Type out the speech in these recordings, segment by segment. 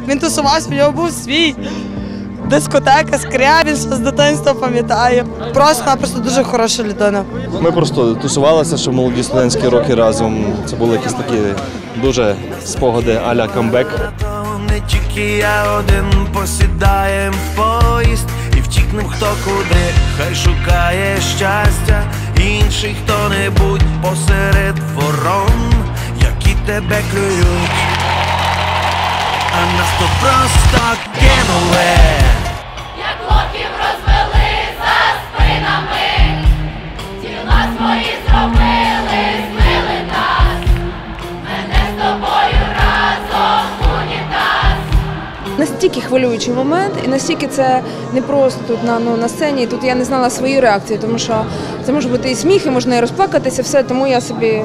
Він тусувався, в нього був свій дискотека, Скрябін, що з дитинства пам'ятаю. Просто дуже хороша людина. Ми просто тусувалися, що в молоді студентські роки разом. Це були якісь такі дуже спогади а-ля камбек. Не тільки я один, посідаєм в поїзд і втікнем хто куди, хай шукає щастя інший хто-небудь посеред ворон, які тебе клюють, а нас то просто кинули. Як лохів розвели за спинами, тіла свої зробили, змили нас, мене з тобою разом унітаз. Настільки хвилюючий момент, і настільки це не просто тут на сцені, і тут я не знала свої реакції, тому що це може бути і сміх, і можна і розплакатися, все, тому я собі,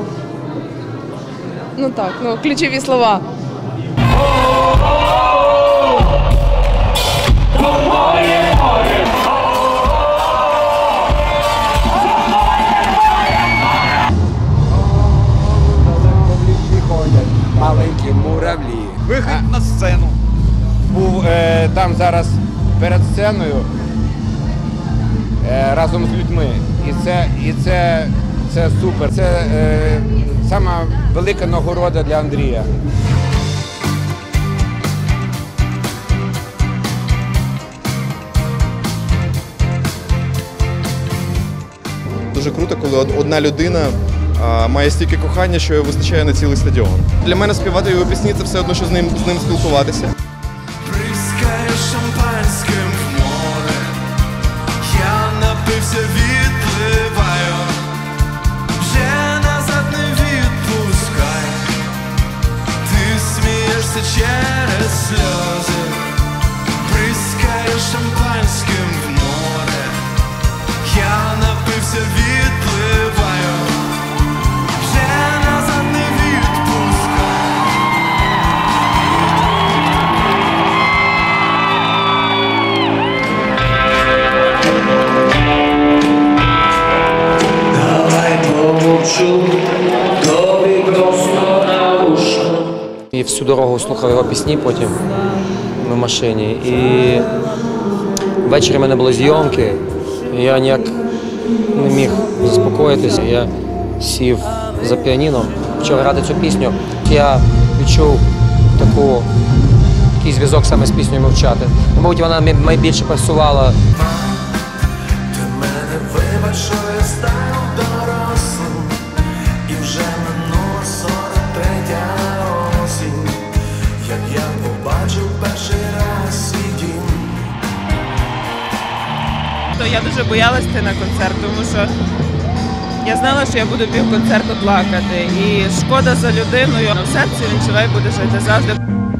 ключові слова. Маленькі муравлі. Вихід на сцену. Був там зараз перед сценою разом з людьми. І це супер. Це сама велика нагорода для Андрія. Дуже круто, коли одна людина має стільки кохання, що вистачає на цілий стадіон. Для мене співати його пісні – це все одно, що з ним спілкуватися. Бризкає шампанським в море, я напився, відпливаю, вже назад не відпускай, ти смієшся через сльози, бризкає шампанським в море, я напився, відпливаю, вже назад не відпускай. І всю дорогу слухав його пісні потім в машині. І ввечері в мене були зйомки, і я ніяк не міг заспокоїтися. Я сів за піаніно, почав грати цю пісню. Я відчув такий зв'язок саме з піснею «Мовчати». Мабуть, вона найбільше пасувала. Ти мене вибач, що я став дорослим, і вже минула 43-я осінь, як я побачив перший раз свій дім. Я дуже боялась йти на концерт, тому що я знала, що я буду півконцерту плакати. І шкода за людиною, але в серці він живе і буде жити завжди.